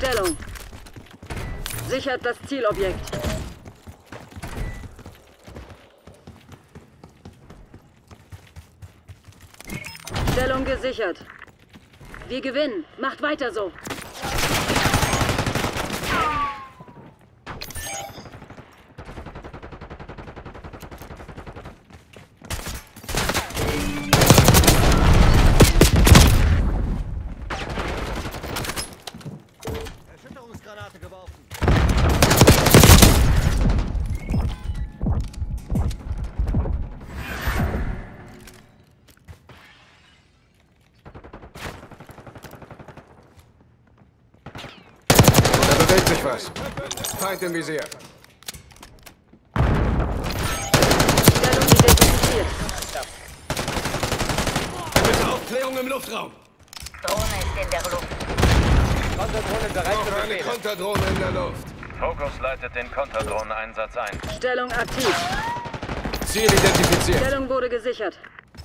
Stellung. Sichert das Zielobjekt. Stellung gesichert. Wir gewinnen. Macht weiter so. Erschütterungsgranate geworfen. Da bewegt sich was. Feind im Visier. Stellung identifiziert. Bitte Aufklärung im Luftraum. Drohne ist in der Luft. Konterdrohne bereit Noch für eine Befehle. Konterdrohne in der Luft. Fokus leitet den Konterdrohneneinsatz ein. Stellung aktiv. Ziel identifiziert. Stellung wurde gesichert.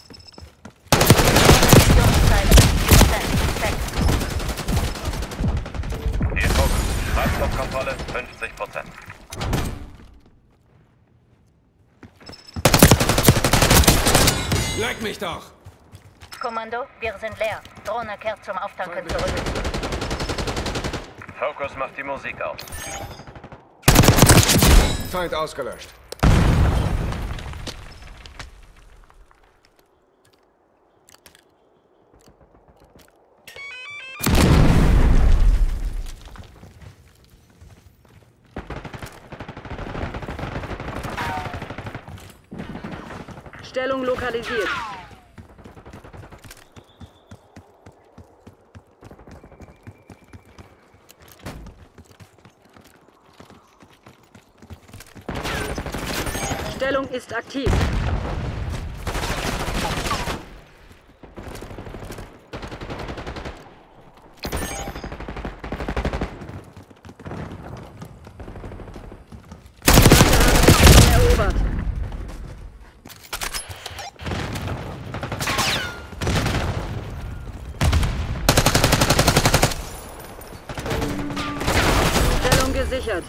Zeit 10%. Hier Fokus. Treibstoffkontrolle 50%. Leck mich doch. Kommando, wir sind leer. Drohne kehrt zum Auftanken zurück. Fokus macht die Musik aus. Feind ausgelöscht. Stellung lokalisiert. Stellung ist aktiv. Erobert. Stellung gesichert.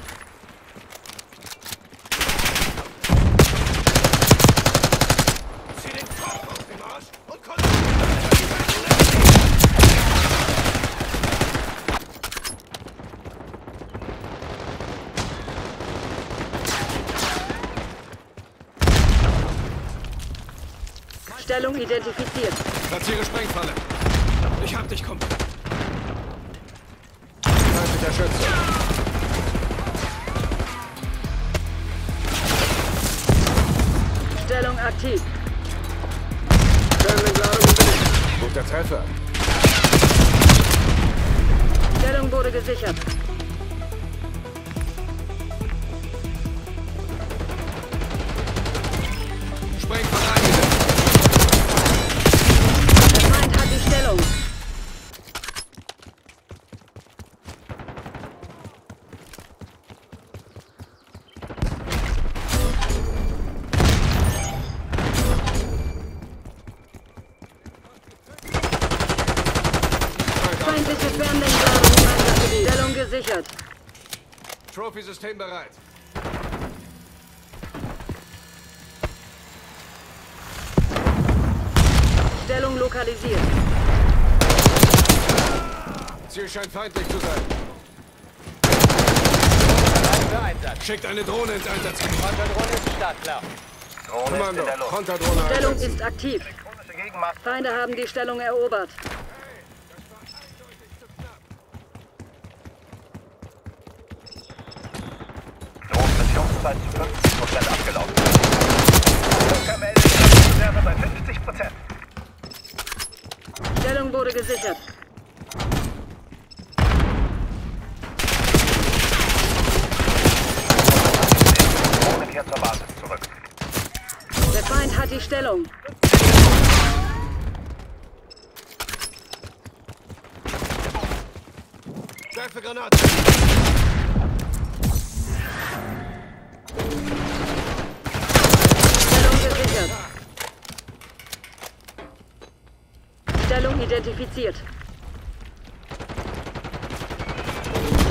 Zieh den Kopf aus dem Arsch und Stellung identifiziert. Platziere Sprengfalle. Ich hab dich, Kumpel. Feindlicher Schütze. Stellung aktiv. Fernentladung belegt. Guter Treffer. Stellung wurde gesichert. Sprengfalle eingesetzt. Der Feind hat die Stellung. Feindliche Fernlenkladung im Einsatzgebiet. Stellung gesichert. Trophy-System bereit. Stellung lokalisiert. Ziel scheint feindlich zu sein. Bereit für Einsatz. Schickt eine Drohne ins Einsatzgebiet. Konterdrohne ist startklar. Drohne ist Kommando, in der Luft. Konterdrohne Stellung einsetzen. ist aktiv. Elektronische Gegenmacht. Feinde haben die Stellung erobert. Drohnenmissionszeit zu 50% abgelaufen. Bunker meldet Reserve bei 50%. Stellung wurde gesichert. Drohne kehrt zur Basis zurück. Der Feind hat die Stellung. Werfe Granate. Stellung gesichert. Stellung identifiziert.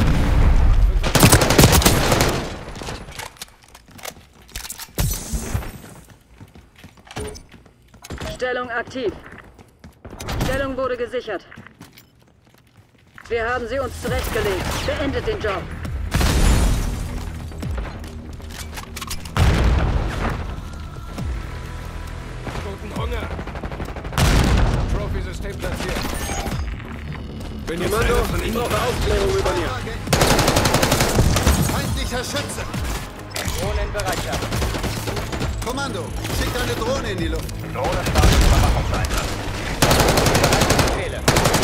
Stellung aktiv. Stellung wurde gesichert. Wir haben sie uns zurechtgelegt. Beendet den Job. Toten Hunger. Trophy-System platziert. Bin jetzt Kommando, einer von ich Ihnen. brauche Aufklärung über dir. Feindlicher Schütze! Drohne in Bereitschaft. Kommando, schickt eine Drohne in die Luft. Drohne startet im Überwachungseinsatz. Befehle.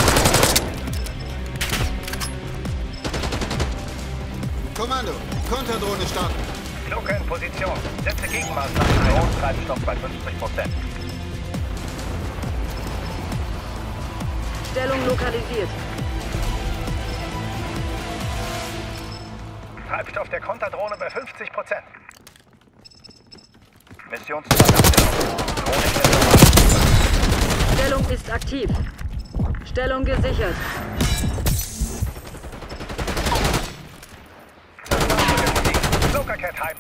Kommando, Konterdrohne starten. Luke in Position. Setze Gegenmaßnahmen ein. Drohnentreibstoff bei 50%. Stellung lokalisiert. Treibstoff der Konterdrohne bei 50%. Missionsziel abgelaufen. Drohne in der Stellung ist aktiv. Stellung gesichert. Lokercat heim.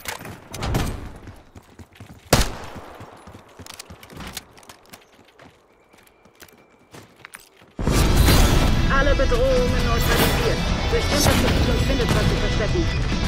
Alle Bedrohungen neutralisiert. Bestimmt das Gebiet und findet, was zu verstecken.